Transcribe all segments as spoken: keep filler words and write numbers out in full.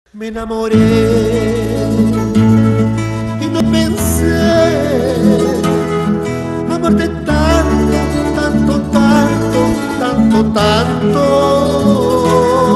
Me enamoré y no pensé amarte tanto, tanto, tanto, tanto, tanto.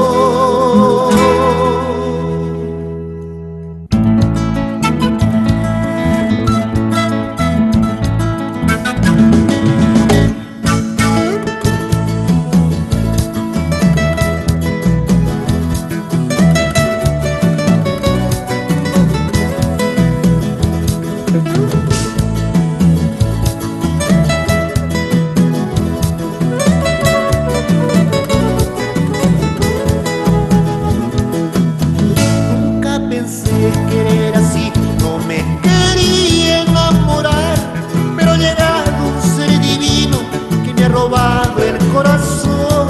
Pensé que era así, no me quería enamorar, pero ha llegado un ser divino que me ha robado el corazón.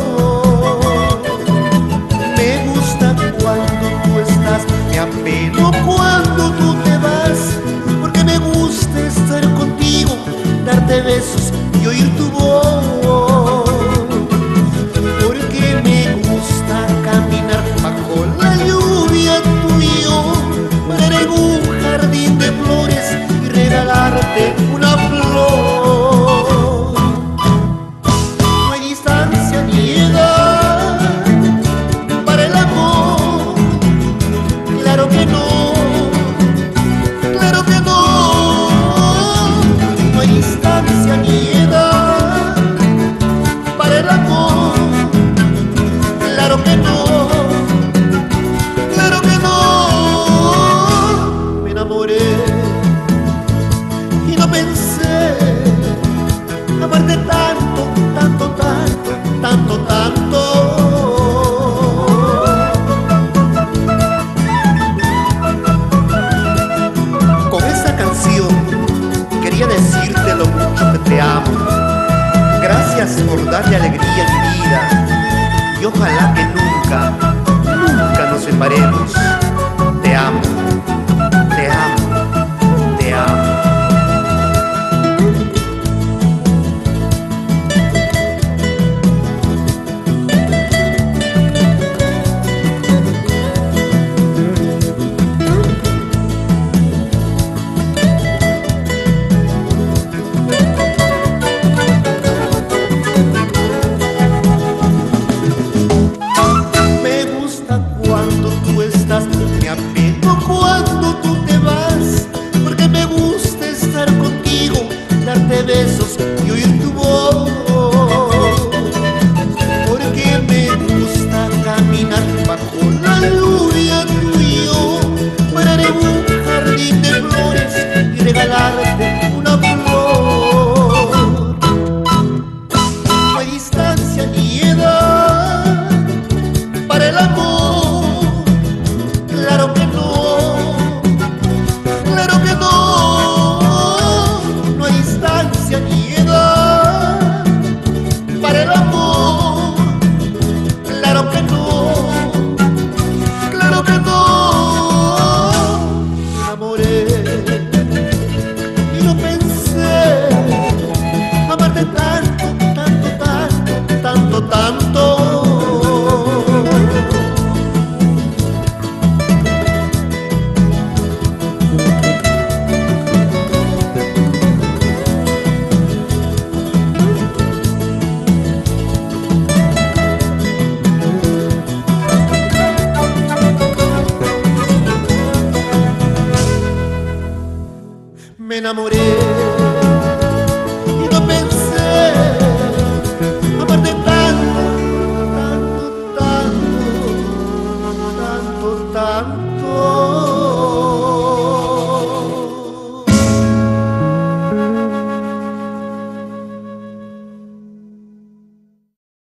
Me gusta cuando tú estás, me apeno cuando tú te vas, porque me gusta estar contigo, darte besos y oír tu voz, porque me gusta caminar bajo la lluvia para en un jardín de flores y regalarte una flor. No hay distancia ni edad para el amor, claro que no, claro que no. No hay distancia ni edad para el amor, claro que no. Y no pensé amarte tanto, tanto, tanto, tanto, tanto. Con esta canción quería decirte lo mucho que te amo. Gracias por darle alegría a mi vida y ojalá que nunca, nunca nos separemos. Te amo. Te amo, te amo. Me gusta cuando tú estás, me apeno cuando tú te vas, porque me gusta estar contigo, darte besos y oír tu voz, porque me gusta caminar bajo la lluvia tú y yo, para en un jardín de flores y regalarte una flor. No hay distancia ni edad para el amor, claro que no, claro que no. No hay distancia ni edad para el amor, claro que no, claro que no. Me enamoré y no pensé amarte tanto, tanto, tanto, tanto, tanto. Me enamoré